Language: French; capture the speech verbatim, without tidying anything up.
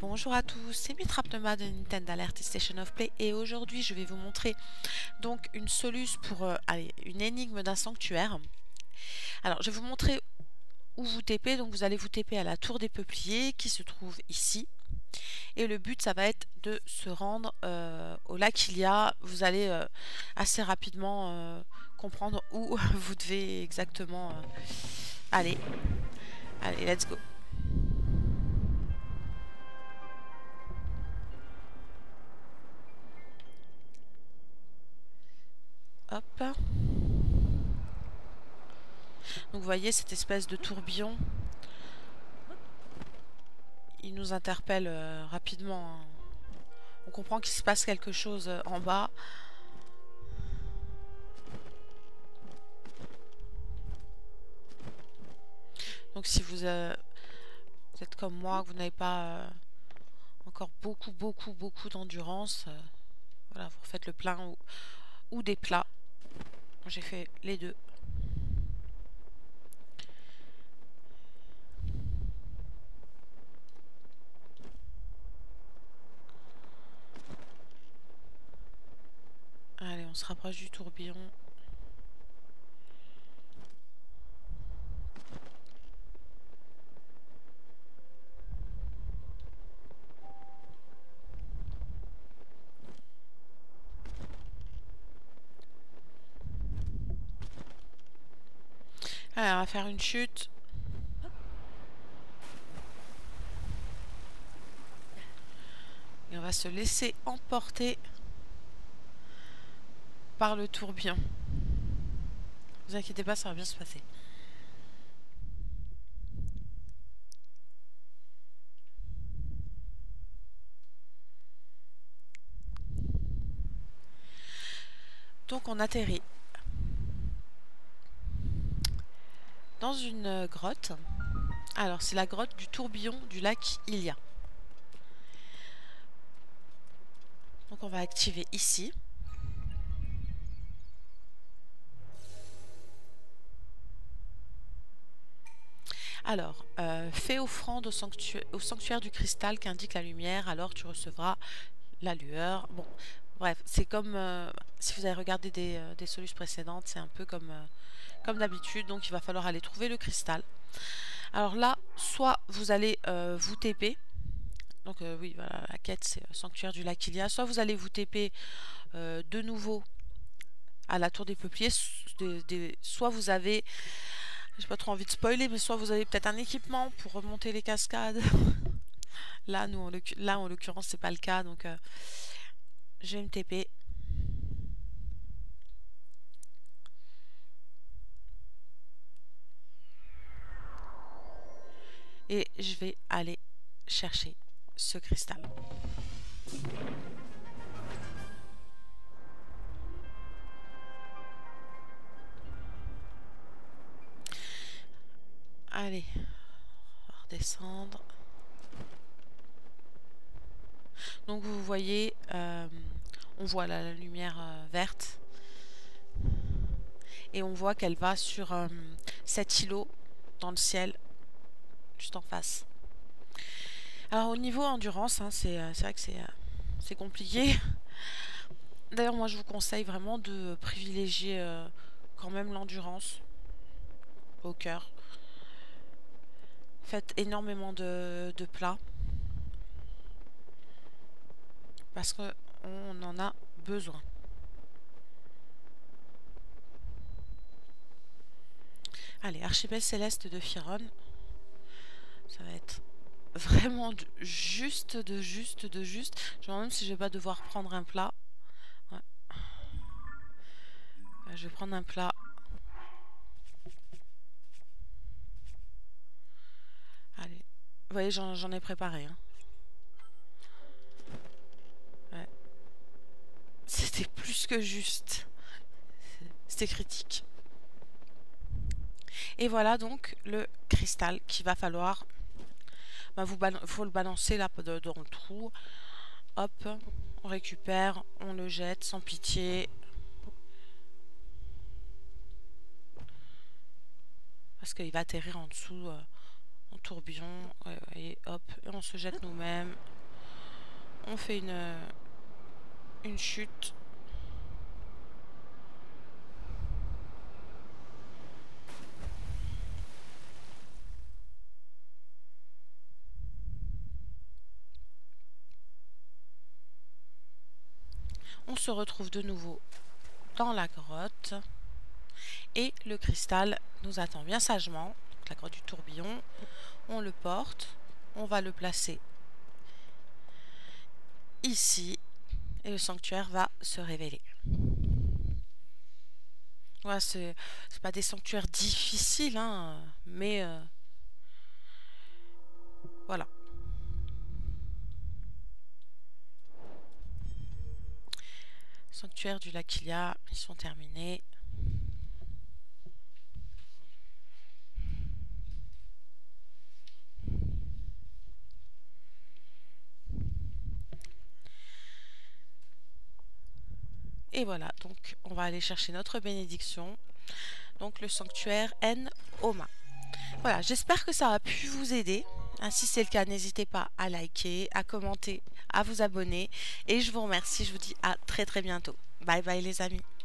Bonjour à tous, c'est Mitrapnema de Nintendo Alert et Station of Play et aujourd'hui je vais vous montrer donc une soluce pour euh, allez, une énigme d'un sanctuaire. Alors je vais vous montrer où vous T P, donc vous allez vous T P à la tour des peupliers qui se trouve ici. Et le but ça va être de se rendre euh, au lac Ilia. Vous allez euh, assez rapidement euh, comprendre où vous devez exactement euh, aller. Allez, let's go. Hop. Donc vous voyez cette espèce de tourbillon. Il nous interpelle euh, rapidement. Hein. On comprend qu'il se passe quelque chose euh, en bas. Donc si vous, euh, vous êtes comme moi, que vous n'avez pas euh, encore beaucoup, beaucoup, beaucoup d'endurance, euh, voilà, vous refaites le plein ou, ou des plats. J'ai fait les deux. Allez, on se rapproche du tourbillon. Allez, on va faire une chute. Et on va se laisser emporter par le tourbillon. Ne vous inquiétez pas, ça va bien se passer. Donc on atterrit dans une grotte. Alors c'est la grotte du tourbillon du lac Ilia. Donc on va activer ici. Alors, euh, fais offrande au sanctuaire, au sanctuaire du cristal qu'indique la lumière, alors tu recevras la lueur. Bon, bref, c'est comme euh, si vous avez regardé des, euh, des solutions précédentes, c'est un peu comme, euh, comme d'habitude. Donc il va falloir aller trouver le cristal. Alors là, soit vous allez euh, vous T P. Donc euh, oui, voilà, la quête c'est euh, sanctuaire du lac Ilia. Soit vous allez vous T P euh, de nouveau à la tour des peupliers. Des, des, soit vous avez... J'ai pas trop envie de spoiler, mais soit vous avez peut-être un équipement pour remonter les cascades. Là, nous, en là, en l'occurrence, c'est pas le cas, donc euh, je vais me T P. Et je vais aller chercher ce cristal. Allez, on va redescendre. Donc vous voyez, euh, on voit la, la lumière euh, verte. Et on voit qu'elle va sur euh, cet îlot dans le ciel, juste en face. Alors au niveau endurance, hein, c'est euh, vrai que c'est euh, compliqué. D'ailleurs moi je vous conseille vraiment de privilégier euh, quand même l'endurance au cœur. Faites énormément de, de plats. Parce qu'on en a besoin. Allez, archipel céleste de Firon. Ça va être vraiment de, juste de juste de juste. Je me demande même si je vais pas devoir prendre un plat. Ouais. Euh, je vais prendre un plat. Allez. Vous voyez, j'en ai préparé. Hein. Ouais. C'était plus que juste. C'était critique. Et voilà donc le cristal qu'il va falloir. Bah, vous faut le balancer là dans le trou. Hop, on récupère, on le jette sans pitié. Parce qu'il va atterrir en dessous, euh, en tourbillon. Ouais, ouais, et hop, et on se jette nous-mêmes. On fait une, une chute. On se retrouve de nouveau dans la grotte. Et le cristal nous attend bien sagement. Donc la grotte du tourbillon. On le porte. On va le placer ici. Et le sanctuaire va se révéler. Ouais, c'est pas des sanctuaires difficiles, hein, mais euh, voilà. Sanctuaire du lac Ilia, mission terminée. Et voilà, donc on va aller chercher notre bénédiction. Donc le sanctuaire En-Oma. Voilà, j'espère que ça a pu vous aider. Si c'est le cas, n'hésitez pas à liker, à commenter, à vous abonner. Et je vous remercie, je vous dis à très très bientôt. Bye bye les amis.